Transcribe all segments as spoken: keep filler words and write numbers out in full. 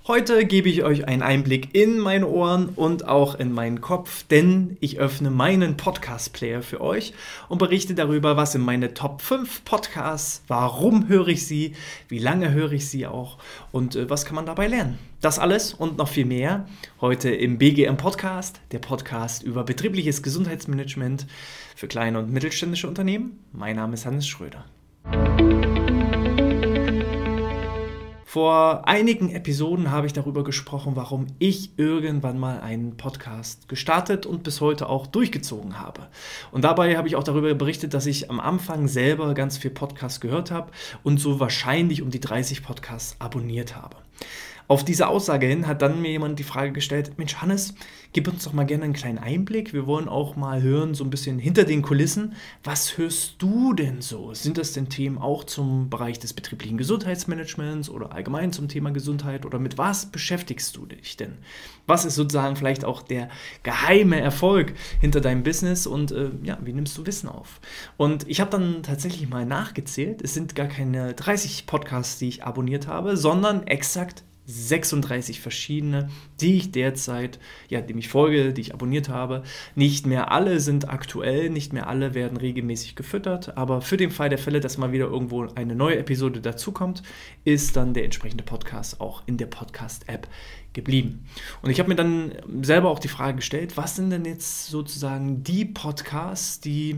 Heute gebe ich euch einen Einblick in meine Ohren und auch in meinen Kopf, denn ich öffne meinen Podcast-Player für euch und berichte darüber, was in meine Top fünf Podcasts, warum höre ich sie, wie lange höre ich sie auch und äh, was kann man dabei lernen. Das alles und noch viel mehr heute im B G M Podcast, der Podcast über betriebliches Gesundheitsmanagement für kleine und mittelständische Unternehmen. Mein Name ist Hannes Schröder. Vor einigen Episoden habe ich darüber gesprochen, warum ich irgendwann mal einen Podcast gestartet und bis heute auch durchgezogen habe. Und dabei habe ich auch darüber berichtet, dass ich am Anfang selber ganz viel Podcasts gehört habe und so wahrscheinlich um die dreißig Podcasts abonniert habe. Auf diese Aussage hin hat dann mir jemand die Frage gestellt, Mensch Hannes, gib uns doch mal gerne einen kleinen Einblick. Wir wollen auch mal hören, so ein bisschen hinter den Kulissen. Was hörst du denn so? Sind das denn Themen auch zum Bereich des betrieblichen Gesundheitsmanagements oder allgemein zum Thema Gesundheit? Oder mit was beschäftigst du dich denn? Was ist sozusagen vielleicht auch der geheime Erfolg hinter deinem Business und äh, ja, wie nimmst du Wissen auf? Und ich habe dann tatsächlich mal nachgezählt. Es sind gar keine dreißig Podcasts, die ich abonniert habe, sondern exakt sechsunddreißig verschiedene, die ich derzeit, ja, dem ich folge, die ich abonniert habe. Nicht mehr alle sind aktuell, nicht mehr alle werden regelmäßig gefüttert, aber für den Fall der Fälle, dass mal wieder irgendwo eine neue Episode dazukommt, ist dann der entsprechende Podcast auch in der Podcast-App geblieben. Und ich habe mir dann selber auch die Frage gestellt, was sind denn jetzt sozusagen die Podcasts, die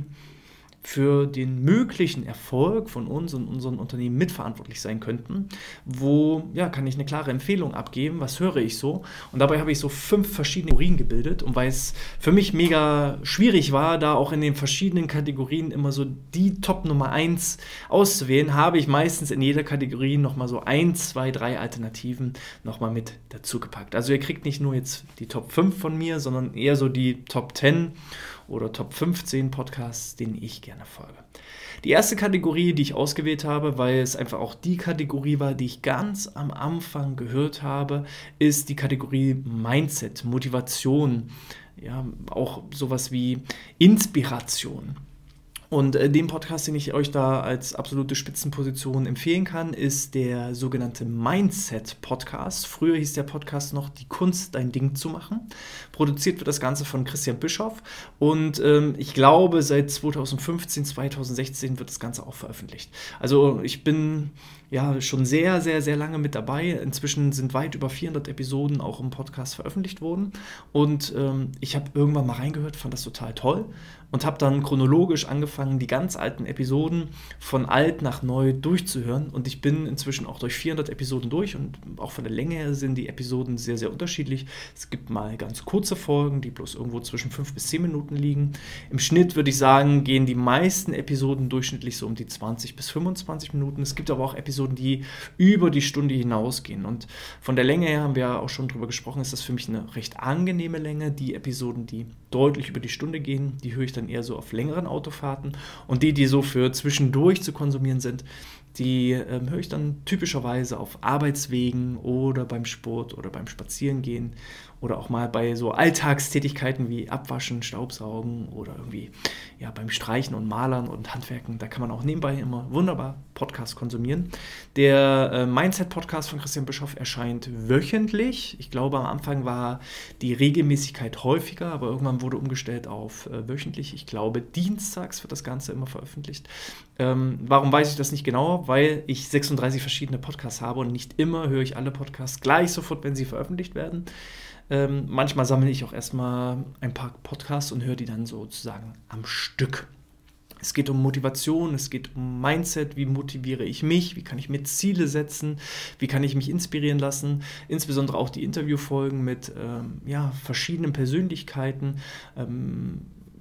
für den möglichen Erfolg von uns und unseren Unternehmen mitverantwortlich sein könnten. Wo, ja, kann ich eine klare Empfehlung abgeben, was höre ich so? Und dabei habe ich so fünf verschiedene Kategorien gebildet und weil es für mich mega schwierig war, da auch in den verschiedenen Kategorien immer so die Top Nummer eins auszuwählen, habe ich meistens in jeder Kategorie nochmal so ein, zwei, drei Alternativen nochmal mit dazu gepackt. Also ihr kriegt nicht nur jetzt die Top fünf von mir, sondern eher so die Top zehn oder Top fünfzehn Podcasts, denen ich gerne folge. Die erste Kategorie, die ich ausgewählt habe, weil es einfach auch die Kategorie war, die ich ganz am Anfang gehört habe, ist die Kategorie Mindset, Motivation, ja, auch sowas wie Inspiration. Und äh, den Podcast, den ich euch da als absolute Spitzenposition empfehlen kann, ist der sogenannte Mindset-Podcast. Früher hieß der Podcast noch Die Kunst, dein Ding zu machen. Produziert wird das Ganze von Christian Bischoff. Und ähm, ich glaube, seit zweitausendfünfzehn, zweitausendsechzehn wird das Ganze auch veröffentlicht. Also ich bin ja schon sehr, sehr, sehr lange mit dabei. Inzwischen sind weit über vierhundert Episoden auch im Podcast veröffentlicht worden. Und ähm, ich habe irgendwann mal reingehört, fand das total toll. Und habe dann chronologisch angefangen, die ganz alten Episoden von alt nach neu durchzuhören. Und ich bin inzwischen auch durch vierhundert Episoden durch. Und auch von der Länge her sind die Episoden sehr, sehr unterschiedlich. Es gibt mal ganz kurze Folgen, die bloß irgendwo zwischen fünf bis zehn Minuten liegen. Im Schnitt würde ich sagen, gehen die meisten Episoden durchschnittlich so um die zwanzig bis fünfundzwanzig Minuten. Es gibt aber auch Episoden, die über die Stunde hinausgehen. Und von der Länge her haben wir ja auch schon drüber gesprochen, ist das für mich eine recht angenehme Länge. Die Episoden, die deutlich über die Stunde gehen, die höre ich dann eher so auf längeren Autofahrten und die, die so für zwischendurch zu konsumieren sind, die ähm, höre ich dann typischerweise auf Arbeitswegen oder beim Sport oder beim Spazierengehen oder auch mal bei so Alltagstätigkeiten wie Abwaschen, Staubsaugen oder irgendwie ja, beim Streichen und Malern und Handwerken. Da kann man auch nebenbei immer wunderbar Podcasts konsumieren. Der äh, Mindset-Podcast von Christian Bischoff erscheint wöchentlich. Ich glaube, am Anfang war die Regelmäßigkeit häufiger, aber irgendwann wurde umgestellt auf äh, wöchentlich. Ich glaube, dienstags wird das Ganze immer veröffentlicht. Ähm, warum weiß ich das nicht genau? Weil ich sechsunddreißig verschiedene Podcasts habe und nicht immer höre ich alle Podcasts gleich sofort, wenn sie veröffentlicht werden. Ähm, manchmal sammle ich auch erstmal ein paar Podcasts und höre die dann sozusagen am Stück. Es geht um Motivation, es geht um Mindset, wie motiviere ich mich, wie kann ich mir Ziele setzen, wie kann ich mich inspirieren lassen, insbesondere auch die Interviewfolgen mit ähm, ja, verschiedenen Persönlichkeiten. Ähm,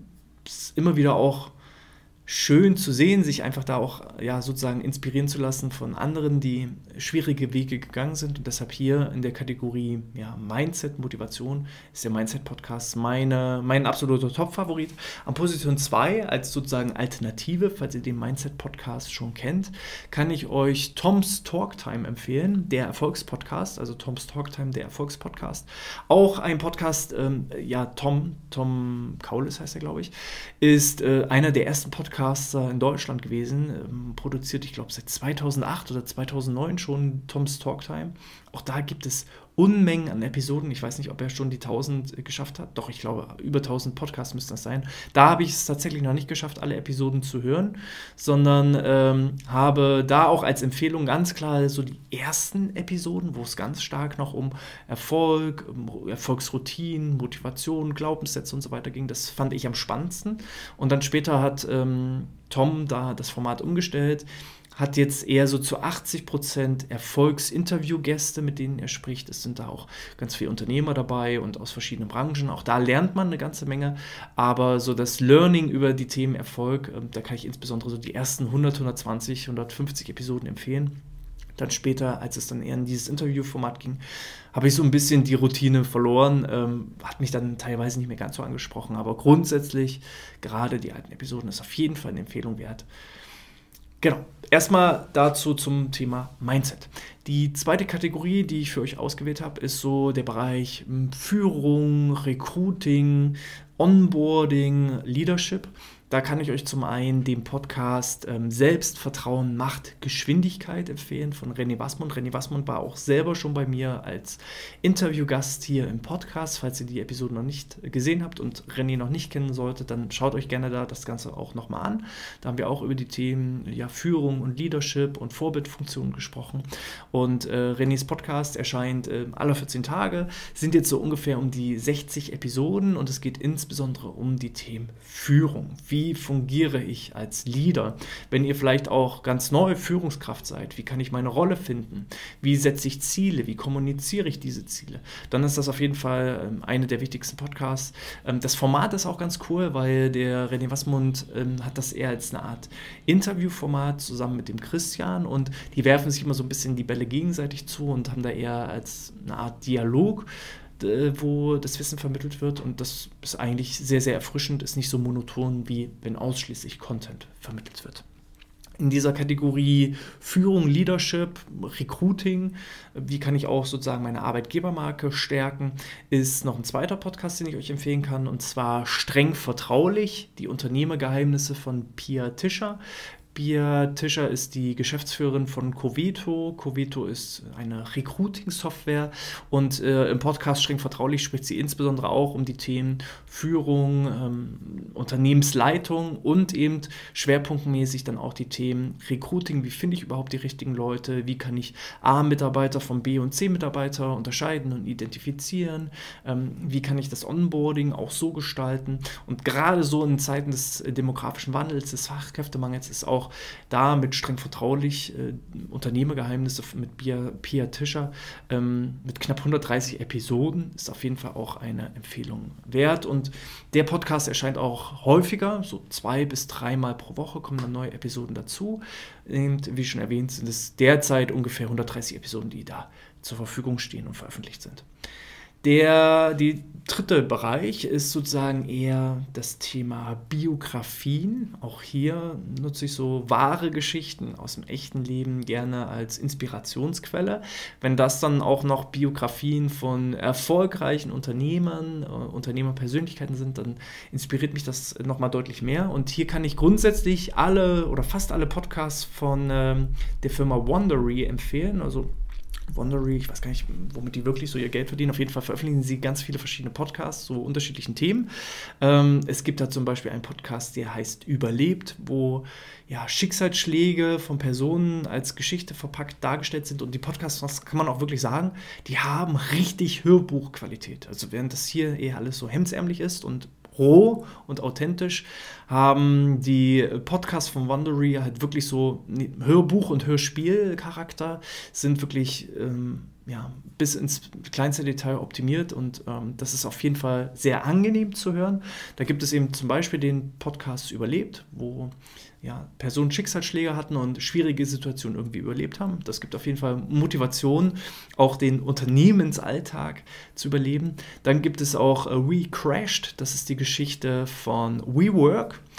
ist immer wieder auch schön zu sehen, sich einfach da auch ja, sozusagen inspirieren zu lassen von anderen, die schwierige Wege gegangen sind. Und deshalb hier in der Kategorie ja, Mindset, Motivation ist der Mindset-Podcast meine, mein absoluter Top-Favorit. An Position zwei als sozusagen Alternative, falls ihr den Mindset-Podcast schon kennt, kann ich euch Tom's Talktime empfehlen, der Erfolgspodcast, also Tom's Talktime, der Erfolgspodcast. Auch ein Podcast, ähm, ja, Tom, Tom Kaulis heißt er, glaube ich, ist äh, einer der ersten Podcasts in Deutschland gewesen, ähm, produziert, ich glaube, seit zweitausendacht oder zweitausendneun schon Toms Talktime. Auch da gibt es Unmengen an Episoden. Ich weiß nicht, ob er schon die tausend geschafft hat. Doch, ich glaube, über tausend Podcasts müssten das sein. Da habe ich es tatsächlich noch nicht geschafft, alle Episoden zu hören, sondern ähm, habe da auch als Empfehlung ganz klar so die ersten Episoden, wo es ganz stark noch um Erfolg, um Erfolgsroutinen, Motivation, Glaubenssätze und so weiter ging. Das fand ich am spannendsten. Und dann später hat ähm, Tom da das Format umgestellt, hat jetzt eher so zu achtzig Prozent Erfolgsinterviewgäste, mit denen er spricht. Es sind da auch ganz viele Unternehmer dabei und aus verschiedenen Branchen. Auch da lernt man eine ganze Menge. Aber so das Learning über die Themen Erfolg, äh, da kann ich insbesondere so die ersten hundert, hundertzwanzig, hundertfünfzig Episoden empfehlen. Dann später, als es dann eher in dieses Interviewformat ging, habe ich so ein bisschen die Routine verloren. Ähm, hat mich dann teilweise nicht mehr ganz so angesprochen. Aber grundsätzlich, gerade die alten Episoden, ist auf jeden Fall eine Empfehlung wert. Genau, erstmal dazu zum Thema Mindset. Die zweite Kategorie, die ich für euch ausgewählt habe, ist so der Bereich Führung, Recruiting, Onboarding, Leadership. Da kann ich euch zum einen den Podcast ähm, Selbstvertrauen macht Geschwindigkeit empfehlen von René Wasmund. René Wasmund war auch selber schon bei mir als Interviewgast hier im Podcast. Falls ihr die Episode noch nicht gesehen habt und René noch nicht kennen solltet, dann schaut euch gerne da das Ganze auch nochmal an. Da haben wir auch über die Themen ja, Führung und Leadership und Vorbildfunktionen gesprochen. Und äh, Renés Podcast erscheint äh, alle vierzehn Tage, sind jetzt so ungefähr um die sechzig Episoden und es geht insbesondere um die Themen Führung. Wie Wie fungiere ich als Leader? Wenn ihr vielleicht auch ganz neue Führungskraft seid, wie kann ich meine Rolle finden? Wie setze ich Ziele? Wie kommuniziere ich diese Ziele? Dann ist das auf jeden Fall ähm, eine der wichtigsten Podcasts. Ähm, das Format ist auch ganz cool, weil der René Wasmund ähm, hat das eher als eine Art Interviewformat zusammen mit dem Christian und die werfen sich immer so ein bisschen die Bälle gegenseitig zu und haben da eher als eine Art Dialog, wo das Wissen vermittelt wird und das ist eigentlich sehr, sehr erfrischend, ist nicht so monoton, wie wenn ausschließlich Content vermittelt wird. In dieser Kategorie Führung, Leadership, Recruiting, wie kann ich auch sozusagen meine Arbeitgebermarke stärken, ist noch ein zweiter Podcast, den ich euch empfehlen kann, und zwar Streng vertraulich, die Unternehmergeheimnisse von Pia Tischer. Pia Tischer ist die Geschäftsführerin von Coveto. Coveto ist eine Recruiting-Software und äh, im Podcast Streng vertraulich spricht sie insbesondere auch um die Themen Führung, ähm, Unternehmensleitung und eben schwerpunktmäßig dann auch die Themen Recruiting. Wie finde ich überhaupt die richtigen Leute? Wie kann ich A-Mitarbeiter von B- und C-Mitarbeiter unterscheiden und identifizieren? Ähm, wie kann ich das Onboarding auch so gestalten? Und gerade so in Zeiten des demografischen Wandels, des Fachkräftemangels ist auch da mit Streng vertraulich äh, Unternehmergeheimnisse mit Pia, Pia Tischer ähm, mit knapp hundertdreißig Episoden ist auf jeden Fall auch eine Empfehlung wert. Und der Podcast erscheint auch häufiger, so zwei bis dreimal pro Woche kommen dann neue Episoden dazu. Und wie schon erwähnt, sind es derzeit ungefähr hundertdreißig Episoden, die da zur Verfügung stehen und veröffentlicht sind. Der die dritte Bereich ist sozusagen eher das Thema Biografien. Auch hier nutze ich so wahre Geschichten aus dem echten Leben gerne als Inspirationsquelle. Wenn das dann auch noch Biografien von erfolgreichen Unternehmern, äh, Unternehmerpersönlichkeiten sind, dann inspiriert mich das nochmal deutlich mehr. Und hier kann ich grundsätzlich alle oder fast alle Podcasts von ähm, der Firma Wondery empfehlen. Also Wondery, ich weiß gar nicht, womit die wirklich so ihr Geld verdienen. Auf jeden Fall veröffentlichen sie ganz viele verschiedene Podcasts zu unterschiedlichen Themen. Ähm, es gibt da zum Beispiel einen Podcast, der heißt Überlebt, wo ja, Schicksalsschläge von Personen als Geschichte verpackt dargestellt sind. Und die Podcasts, das kann man auch wirklich sagen, die haben richtig Hörbuchqualität. Also während das hier eher alles so hemdsärmlich ist und roh und authentisch, haben die Podcasts von Wondery halt wirklich so Hörbuch- und Hörspielcharakter, sind wirklich ähm, ja, bis ins kleinste Detail optimiert und ähm, das ist auf jeden Fall sehr angenehm zu hören. Da gibt es eben zum Beispiel den Podcast Überlebt, wo ja, Personen Schicksalsschläge hatten und schwierige Situationen irgendwie überlebt haben. Das gibt auf jeden Fall Motivation, auch den Unternehmensalltag zu überleben. Dann gibt es auch äh, We Crashed, das ist die Geschichte von WeWork.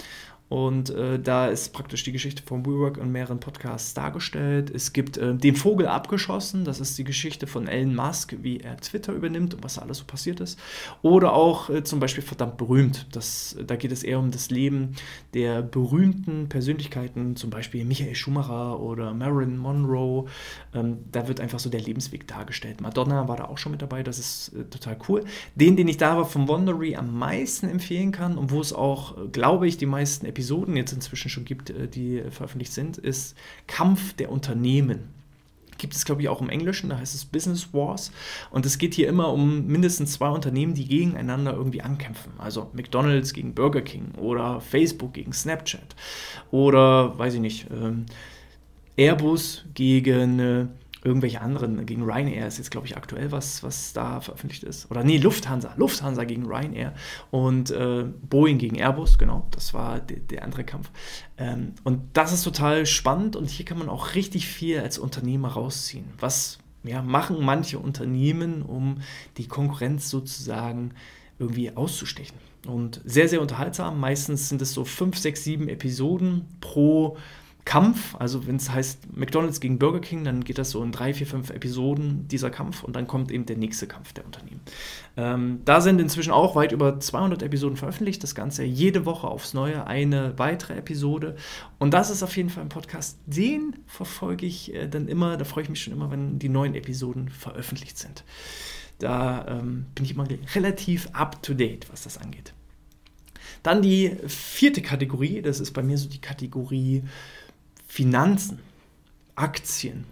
Und äh, da ist praktisch die Geschichte von WeWork in mehreren Podcasts dargestellt. Es gibt äh, Den Vogel abgeschossen, das ist die Geschichte von Elon Musk, wie er Twitter übernimmt und was da alles so passiert ist. Oder auch äh, zum Beispiel Verdammt berühmt. Das, da geht es eher um das Leben der berühmten Persönlichkeiten, zum Beispiel Michael Schumacher oder Marilyn Monroe. Ähm, da wird einfach so der Lebensweg dargestellt. Madonna war da auch schon mit dabei, das ist äh, total cool. Den, den ich da aber vom Wondery am meisten empfehlen kann und wo es auch, äh, glaube ich, die meisten Episoden jetzt inzwischen schon gibt, die veröffentlicht sind, ist Kampf der Unternehmen. Gibt es, glaube ich, auch im Englischen, da heißt es Business Wars. Und es geht hier immer um mindestens zwei Unternehmen, die gegeneinander irgendwie ankämpfen. Also McDonald's gegen Burger King oder Facebook gegen Snapchat oder, weiß ich nicht, ähm, Airbus gegen äh, irgendwelche anderen, gegen Ryanair ist jetzt, glaube ich, aktuell was, was da veröffentlicht ist. Oder nee, Lufthansa, Lufthansa gegen Ryanair und äh, Boeing gegen Airbus, genau, das war de, der andere Kampf. Ähm, und das ist total spannend und hier kann man auch richtig viel als Unternehmer rausziehen. Was ja, machen manche Unternehmen, um die Konkurrenz sozusagen irgendwie auszustechen? Und sehr, sehr unterhaltsam. Meistens sind es so fünf, sechs, sieben Episoden pro Kampf, also wenn es heißt McDonald's gegen Burger King, dann geht das so in drei, vier, fünf Episoden, dieser Kampf, und dann kommt eben der nächste Kampf der Unternehmen. Ähm, da sind inzwischen auch weit über zweihundert Episoden veröffentlicht, das Ganze jede Woche aufs Neue, eine weitere Episode, und das ist auf jeden Fall ein Podcast, den verfolge ich äh, dann immer, da freue ich mich schon immer, wenn die neuen Episoden veröffentlicht sind. Da ähm, bin ich immer relativ up to date, was das angeht. Dann die vierte Kategorie, das ist bei mir so die Kategorie Finanzen, Aktien,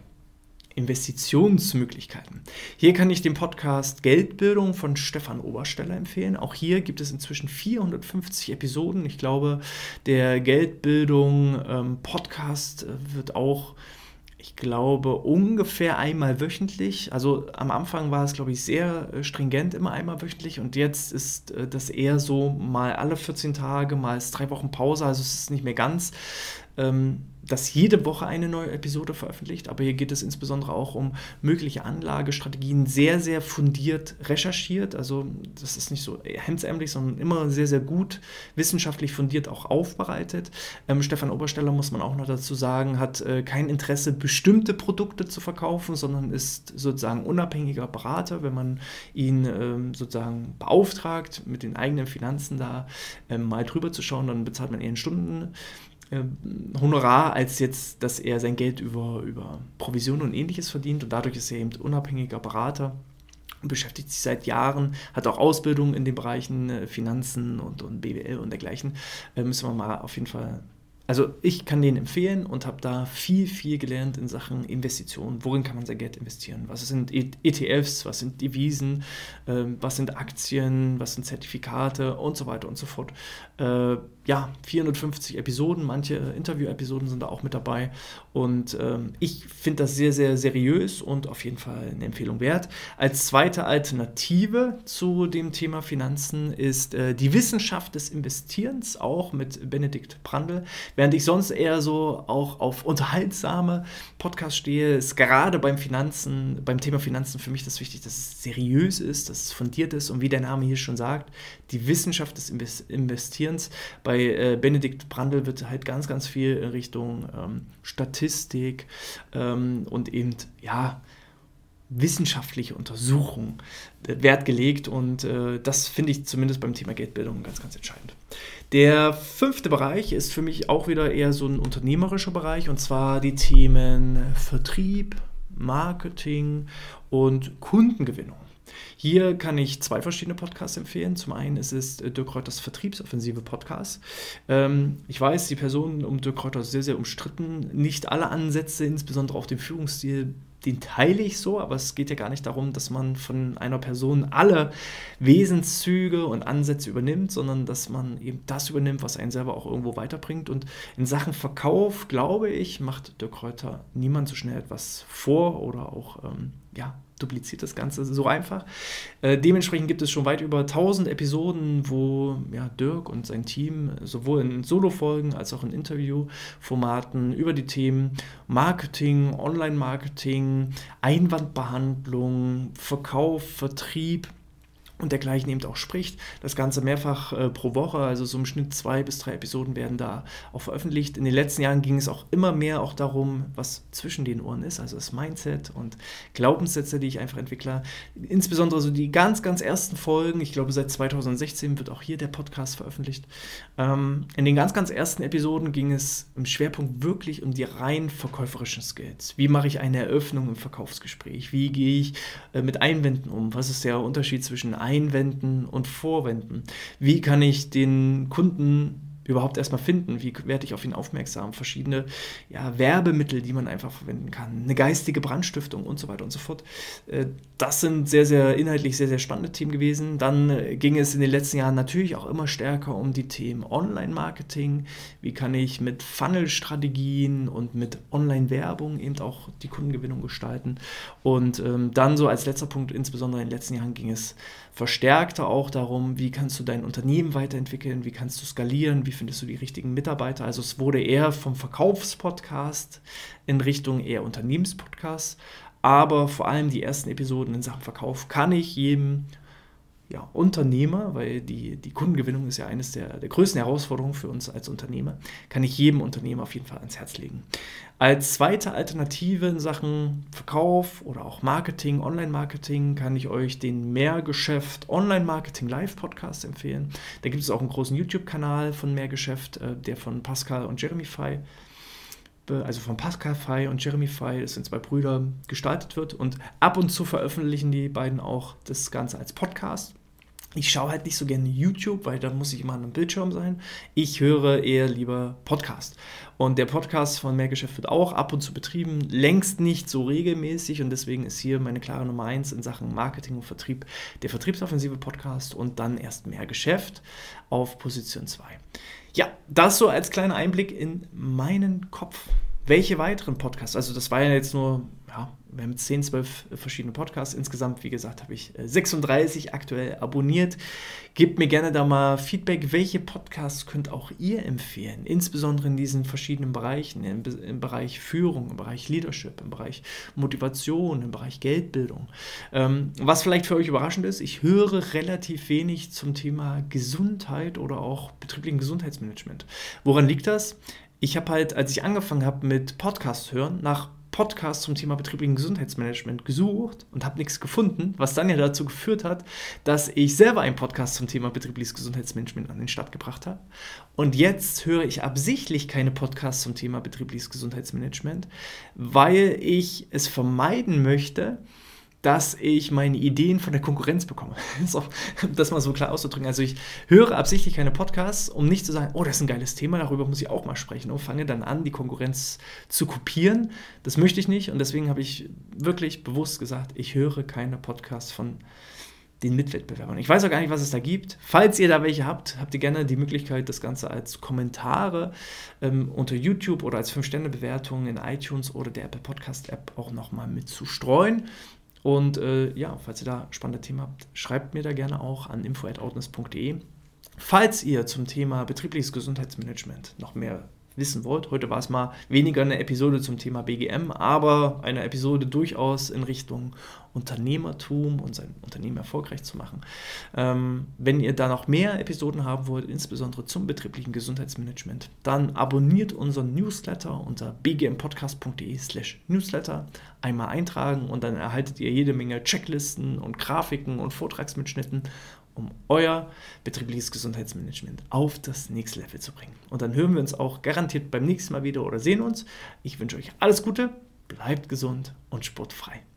Investitionsmöglichkeiten. Hier kann ich den Podcast Geldbildung von Stefan Obersteller empfehlen. Auch hier gibt es inzwischen vierhundertfünfzig Episoden. Ich glaube, der Geldbildung ähm, Podcast wird auch, ich glaube, ungefähr einmal wöchentlich. Also am Anfang war es, glaube ich, sehr stringent, immer einmal wöchentlich. Und jetzt ist äh, das eher so mal alle vierzehn Tage, mal ist drei Wochen Pause. Also es ist nicht mehr ganz, ähm, dass jede Woche eine neue Episode veröffentlicht. Aber hier geht es insbesondere auch um mögliche Anlagestrategien, sehr, sehr fundiert recherchiert. Also das ist nicht so hemdsärmlich, sondern immer sehr, sehr gut wissenschaftlich fundiert auch aufbereitet. Ähm, Stefan Obersteller, muss man auch noch dazu sagen, hat äh, kein Interesse, bestimmte Produkte zu verkaufen, sondern ist sozusagen unabhängiger Berater. Wenn man ihn ähm, sozusagen beauftragt, mit den eigenen Finanzen da ähm, mal drüber zu schauen, dann bezahlt man eher einen Stunden Honorar, als jetzt, dass er sein Geld über, über Provisionen und Ähnliches verdient, und dadurch ist er eben unabhängiger Berater und beschäftigt sich seit Jahren, hat auch Ausbildung in den Bereichen Finanzen und, und B W L und dergleichen. Äh, müssen wir mal auf jeden Fall, also ich kann den empfehlen und habe da viel, viel gelernt in Sachen Investitionen. Worin kann man sein Geld investieren? Was sind E T Fs, was sind Devisen, äh, was sind Aktien, was sind Zertifikate und so weiter und so fort. Äh, ja, vierhundertfünfzig Episoden, manche Interview-Episoden sind da auch mit dabei, und ähm, ich finde das sehr, sehr seriös und auf jeden Fall eine Empfehlung wert. Als zweite Alternative zu dem Thema Finanzen ist äh, die Wissenschaft des Investierens, auch mit Benedikt Brandl. Während ich sonst eher so auch auf unterhaltsame Podcasts stehe, ist gerade beim Finanzen, beim Thema Finanzen für mich das wichtig, dass es seriös ist, dass es fundiert ist, und wie der Name hier schon sagt, die Wissenschaft des Investierens. Bei äh, Benedikt Brandl wird halt ganz, ganz viel in Richtung ähm, Statistik ähm, und eben, ja, wissenschaftliche Untersuchung äh, Wert gelegt, und äh, das finde ich zumindest beim Thema Geldbildung ganz, ganz entscheidend. Der fünfte Bereich ist für mich auch wieder eher so ein unternehmerischer Bereich, und zwar die Themen Vertrieb, Marketing und Kundengewinnung. Hier kann ich zwei verschiedene Podcasts empfehlen. Zum einen ist es Dirk Reuters Vertriebsoffensive Podcast. Ähm, ich weiß, die Person um Dirk Reuter ist sehr, sehr umstritten. Nicht alle Ansätze, insbesondere auch den Führungsstil, den teile ich so, aber es geht ja gar nicht darum, dass man von einer Person alle Wesenszüge und Ansätze übernimmt, sondern dass man eben das übernimmt, was einen selber auch irgendwo weiterbringt. Und in Sachen Verkauf, glaube ich, macht Dirk Reuter niemand so schnell etwas vor oder auch, ähm, ja, dupliziert das Ganze so einfach. Äh, dementsprechend gibt es schon weit über tausend Episoden, wo ja, Dirk und sein Team sowohl in Solo-Folgen als auch in Interviewformaten über die Themen Marketing, Online-Marketing, Einwandbehandlung, Verkauf, Vertrieb und dergleichen eben auch spricht. Das Ganze mehrfach äh, pro Woche, also so im Schnitt zwei bis drei Episoden werden da auch veröffentlicht. In den letzten Jahren ging es auch immer mehr auch darum, was zwischen den Ohren ist, also das Mindset und Glaubenssätze, die ich einfach entwickle. Insbesondere so die ganz, ganz ersten Folgen, ich glaube seit zweitausendsechzehn wird auch hier der Podcast veröffentlicht. Ähm, in den ganz, ganz ersten Episoden ging es im Schwerpunkt wirklich um die rein verkäuferischen Skills. Wie mache ich eine Eröffnung im Verkaufsgespräch? Wie gehe ich äh, mit Einwänden um? Was ist der Unterschied zwischen Einwänden und Vorwänden? Wie kann ich den Kunden überhaupt erstmal finden? Wie werde ich auf ihn aufmerksam? Verschiedene ja, Werbemittel, die man einfach verwenden kann. Eine geistige Brandstiftung und so weiter und so fort. Das sind sehr, sehr inhaltlich sehr, sehr spannende Themen gewesen. Dann ging es in den letzten Jahren natürlich auch immer stärker um die Themen Online-Marketing. Wie kann ich mit Funnel-Strategien und mit Online-Werbung eben auch die Kundengewinnung gestalten? Und ähm, dann so als letzter Punkt, insbesondere in den letzten Jahren, ging es verstärkter auch darum, wie kannst du dein Unternehmen weiterentwickeln, wie kannst du skalieren, wie findest du die richtigen Mitarbeiter. Also es wurde eher vom Verkaufspodcast in Richtung eher Unternehmenspodcast, aber vor allem die ersten Episoden in Sachen Verkauf kann ich jedem ja, Unternehmer, weil die, die Kundengewinnung ist ja eines der, der größten Herausforderungen für uns als Unternehmer, kann ich jedem Unternehmer auf jeden Fall ans Herz legen. Als zweite Alternative in Sachen Verkauf oder auch Marketing, Online-Marketing, kann ich euch den Mehrgeschäft Online-Marketing Live-Podcast empfehlen. Da gibt es auch einen großen YouTube-Kanal von Mehrgeschäft, der von Pascal und Jeremy Fay, also von Pascal Fay und Jeremy Fay, das sind zwei Brüder, gestaltet wird. Und ab und zu veröffentlichen die beiden auch das Ganze als Podcast. Ich schaue halt nicht so gerne YouTube, weil da muss ich immer an einem Bildschirm sein. Ich höre eher lieber Podcast. Und der Podcast von Mehrgeschäft wird auch ab und zu betrieben, längst nicht so regelmäßig. Und deswegen ist hier meine klare Nummer eins in Sachen Marketing und Vertrieb der Vertriebsoffensive Podcast und dann erst Mehrgeschäft auf Position zwei. Ja, das so als kleiner Einblick in meinen Kopf. Welche weiteren Podcasts? Also das war ja jetzt nur, ja, wir haben zehn, zwölf verschiedene Podcasts. Insgesamt, wie gesagt, habe ich sechsunddreißig aktuell abonniert. Gebt mir gerne da mal Feedback, welche Podcasts könnt auch ihr empfehlen? Insbesondere in diesen verschiedenen Bereichen, im, im Bereich Führung, im Bereich Leadership, im Bereich Motivation, im Bereich Geldbildung. Ähm, was vielleicht für euch überraschend ist, ich höre relativ wenig zum Thema Gesundheit oder auch betrieblichen Gesundheitsmanagement. Woran liegt das? Ich habe halt, als ich angefangen habe mit Podcast hören, nach Podcast zum Thema betrieblichen Gesundheitsmanagement gesucht und habe nichts gefunden, was dann ja dazu geführt hat, dass ich selber einen Podcast zum Thema betriebliches Gesundheitsmanagement an den Start gebracht habe. Und jetzt höre ich absichtlich keine Podcasts zum Thema betriebliches Gesundheitsmanagement, weil ich es vermeiden möchte, dass ich meine Ideen von der Konkurrenz bekomme. So, das mal so klar auszudrücken. Also ich höre absichtlich keine Podcasts, um nicht zu sagen, oh, das ist ein geiles Thema, darüber muss ich auch mal sprechen. Und fange dann an, die Konkurrenz zu kopieren. Das möchte ich nicht und deswegen habe ich wirklich bewusst gesagt, ich höre keine Podcasts von den Mitwettbewerbern. Ich weiß auch gar nicht, was es da gibt. Falls ihr da welche habt, habt ihr gerne die Möglichkeit, das Ganze als Kommentare ähm, unter YouTube oder als fünf Sterne Bewertung in iTunes oder der Apple Podcast App auch nochmal mit zu streuen. Und äh, ja, falls ihr da spannende Themen habt, schreibt mir da gerne auch an info at outness punkt de. Falls ihr zum Thema betriebliches Gesundheitsmanagement noch mehr wissen wollt, heute war es mal weniger eine Episode zum Thema B G M, aber eine Episode durchaus in Richtung Unternehmertum und sein Unternehmen erfolgreich zu machen. Ähm, wenn ihr da noch mehr Episoden haben wollt, insbesondere zum betrieblichen Gesundheitsmanagement, dann abonniert unseren Newsletter unter b g m podcast punkt de slash newsletter. Einmal eintragen und dann erhaltet ihr jede Menge Checklisten und Grafiken und Vortragsmitschnitten, um euer betriebliches Gesundheitsmanagement auf das nächste Level zu bringen. Und dann hören wir uns auch garantiert beim nächsten Mal wieder oder sehen uns. Ich wünsche euch alles Gute, bleibt gesund und sportfrei.